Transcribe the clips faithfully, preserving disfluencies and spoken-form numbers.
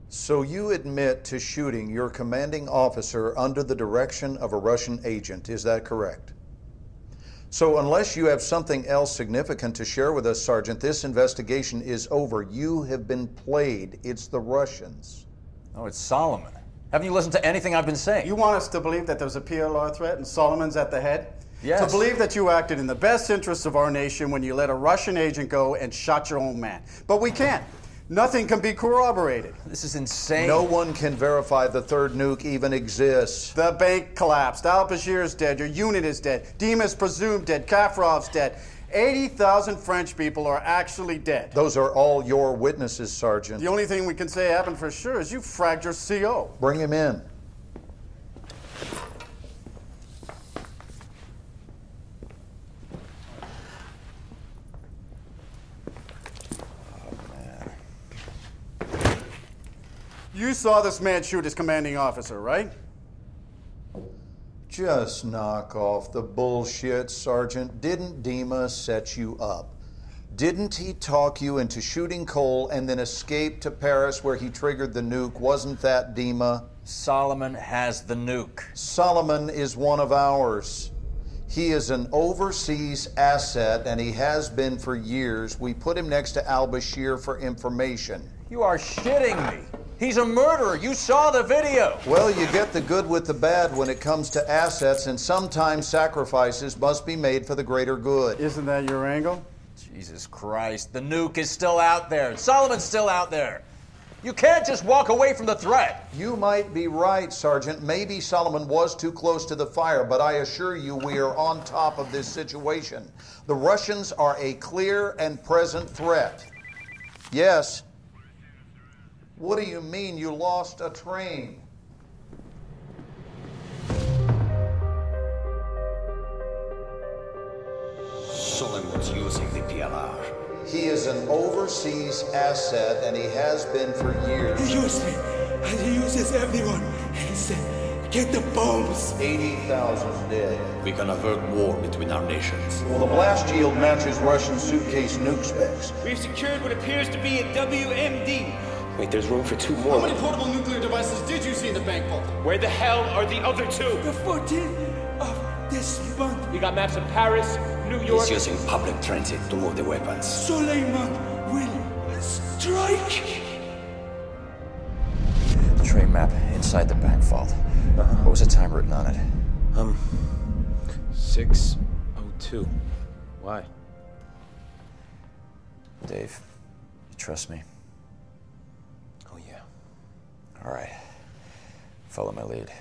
So you admit to shooting your commanding officer under the direction of a Russian agent, is that correct? So unless you have something else significant to share with us, Sergeant, this investigation is over. You have been played. It's the Russians. Oh, it's Solomon. Haven't you listened to anything I've been saying? You want us to believe that there's a P L R threat and Solomon's at the head? Yes. To believe that you acted in the best interests of our nation when you let a Russian agent go and shot your own man. But we can't. Nothing can be corroborated. This is insane. No one can verify the third nuke even exists. The bank collapsed. Al-Bashir's dead. Your unit is dead. Dima's presumed dead. Kaffarov's dead. eighty thousand French people are actually dead. Those are all your witnesses, Sergeant. The only thing we can say happened for sure is you fragged your C O. Bring him in. You saw this man shoot his commanding officer, right? Just knock off the bullshit, Sergeant. Didn't Dima set you up? Didn't he talk you into shooting Cole and then escape to Paris where he triggered the nuke? Wasn't that Dima? Solomon has the nuke. Solomon is one of ours. He is an overseas asset, and he has been for years. We put him next to al-Bashir for information. You are shitting me. He's a murderer. You saw the video. Well, you get the good with the bad when it comes to assets, and sometimes sacrifices must be made for the greater good. Isn't that your angle? Jesus Christ. The nuke is still out there. Solomon's still out there. You can't just walk away from the threat. You might be right, Sergeant. Maybe Solomon was too close to the fire, but I assure you we are on top of this situation. The Russians are a clear and present threat. Yes. What do you mean you lost a train? Solomon was using the P L R. He is an overseas asset, and he has been for years. He used me, and he uses everyone. He said, get the bombs. eighty thousand dead. We can avert war between our nations. Well, the blast yield matches Russian suitcase nuke specs. We've secured what appears to be a W M D. Wait, there's room for two more. How many portable nuclear devices did you see in the bank vault? Where the hell are the other two? The fourteenth of this month. We got maps of Paris, New York. He's using public transit to move the weapons. Suleiman will strike. The train map inside the bank vault. Uh-huh. What was the time written on it? Um, six oh two. Why? Dave, you trust me? Oh, yeah. All right. Follow my lead.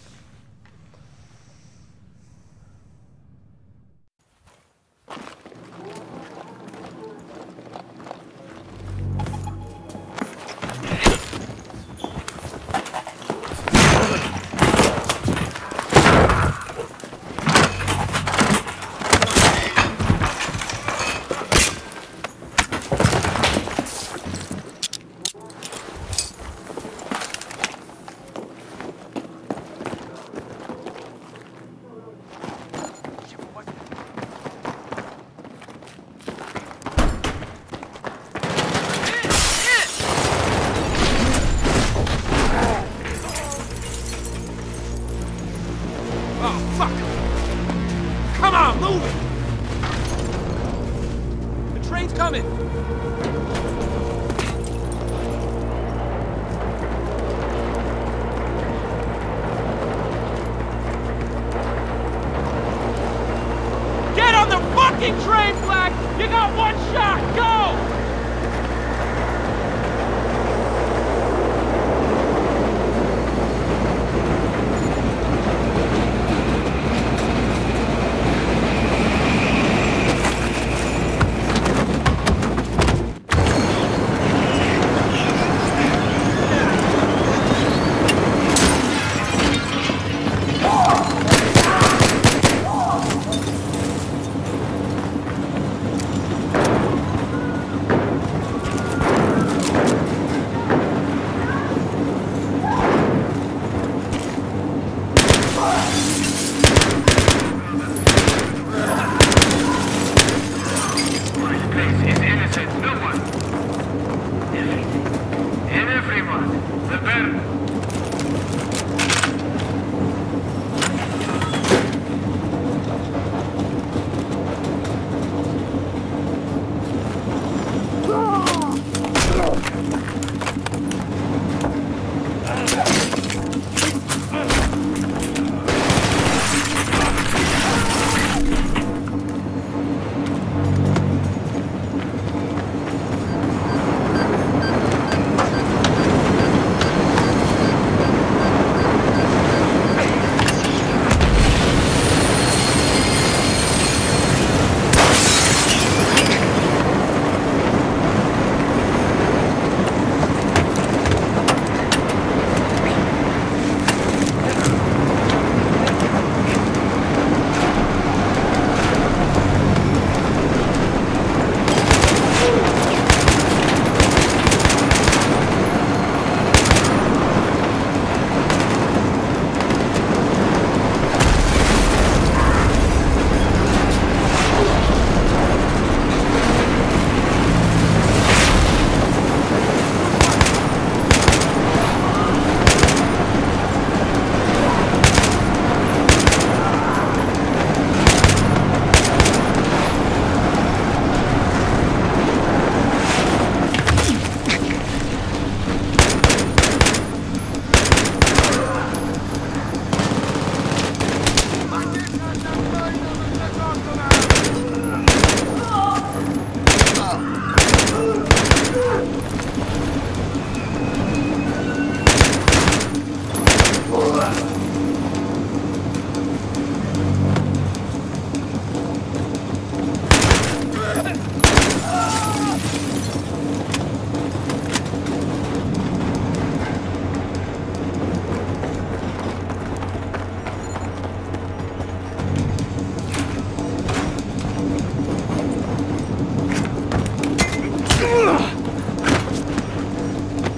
Train flag! You got one shot! Go!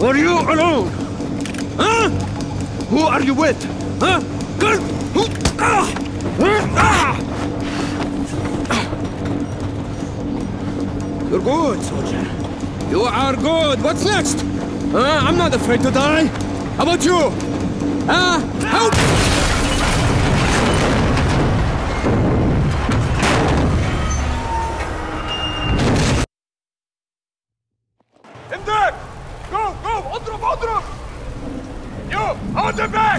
Are you alone? Huh? Who are you with? Huh? Girl? Who? Ah! Ah! You're good, soldier. You are good. What's next? Huh? I'm not afraid to die. How about you? Huh? Help! In there! Go, go! اضرب اضرب! You, on the back!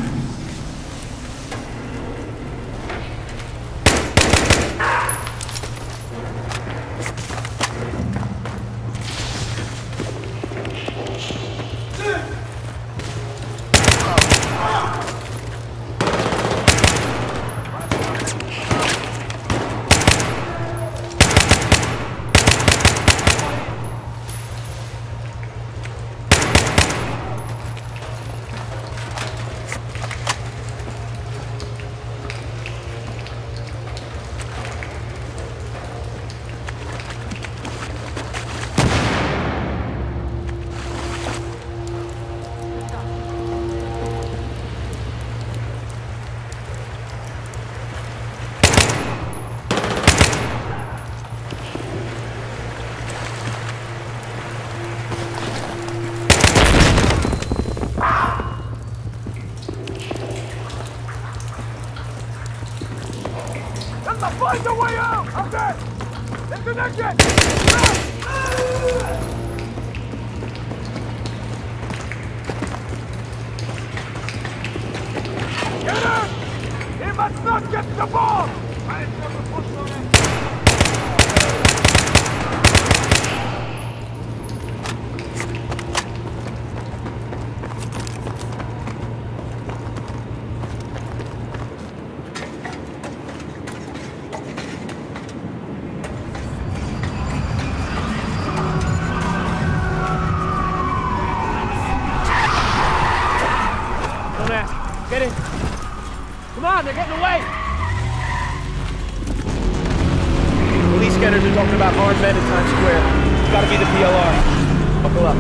Find a way out! Okay! Into the exit! Get him! He must not get the ball! Get in! Come on, they're getting away! Police scanners are talking about armed men in Times Square. It's gotta be the P L R. Buckle up.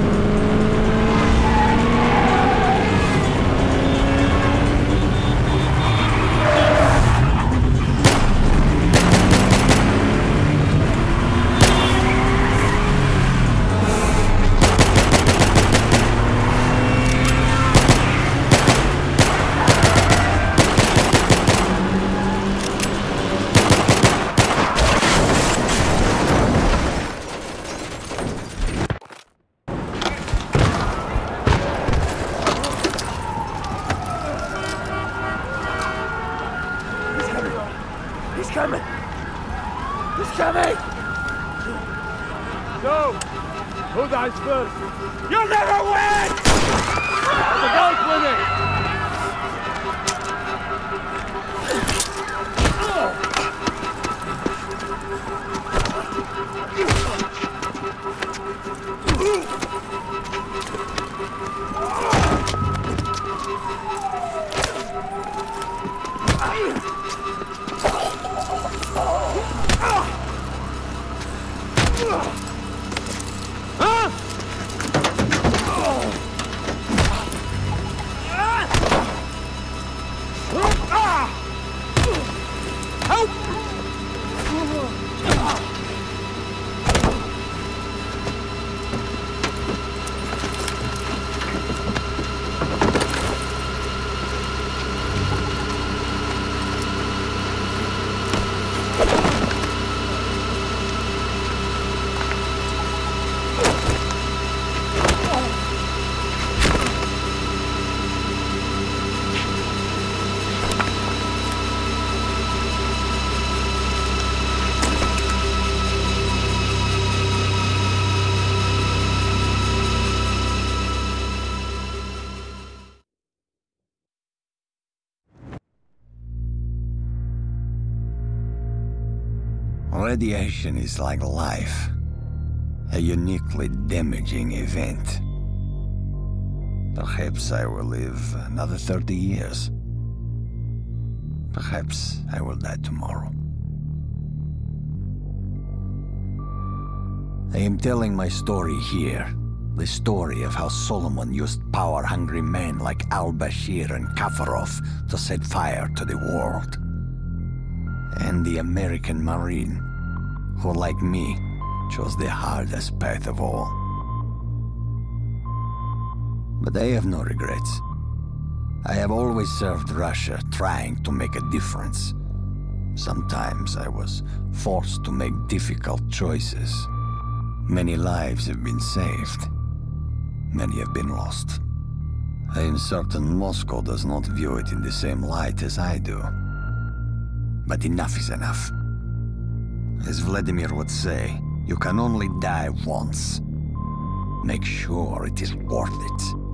He's coming! He's coming! Go! Who dies first? You'll never win! The guy's winning! Radiation is like life, a uniquely damaging event. Perhaps I will live another thirty years. Perhaps I will die tomorrow. I am telling my story here, The story of how Solomon used power-hungry men like al-Bashir and Kafarov to set fire to the world. And the American Marine, who, like me, chose the hardest path of all. But I have no regrets. I have always served Russia, trying to make a difference. Sometimes I was forced to make difficult choices. Many lives have been saved. Many have been lost. I am certain Moscow does not view it in the same light as I do. But enough is enough. As Vladimir would say, you can only die once. Make sure it is worth it.